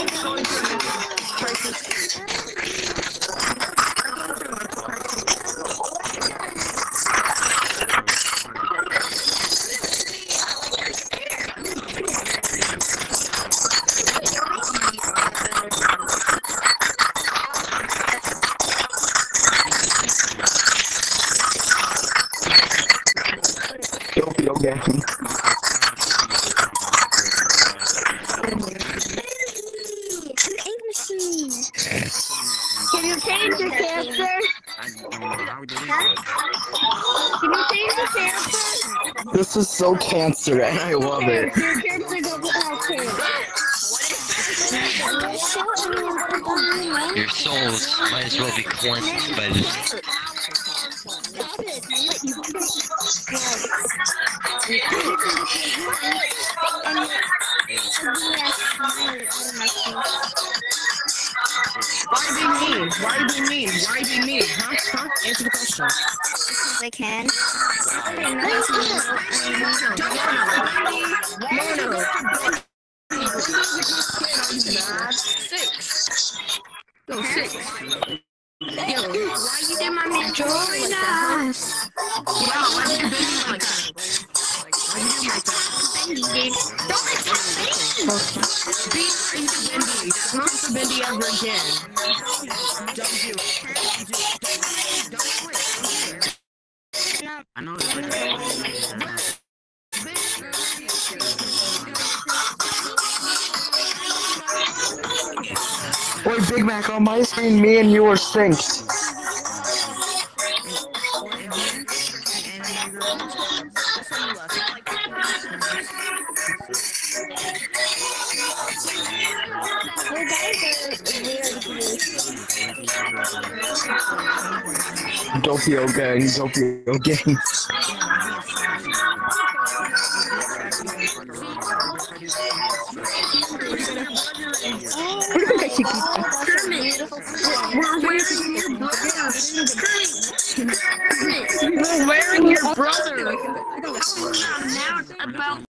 Doppio gang. Can you change your character? Can you change your character? This is so cancer and I love it. Your character don't look like it. Your souls might as well be cleansed by this. Why are you being mean? Why are you being mean? Why are you being mean? Huh? Answer the question. Because I can. No, six. Yo, why you did my man join us? Wow, why did you do me like that? Why did you do like that? Don't make fun of me! Be kind to Bendy. That's not for Bendy ever again. Don't do it. Don't quit. I know it's like Boy, Big Mac, on my screen, me and you are synced. Doppio gang, Doppio gang. What do you think I should keep? We're wearing your brother. Now it's about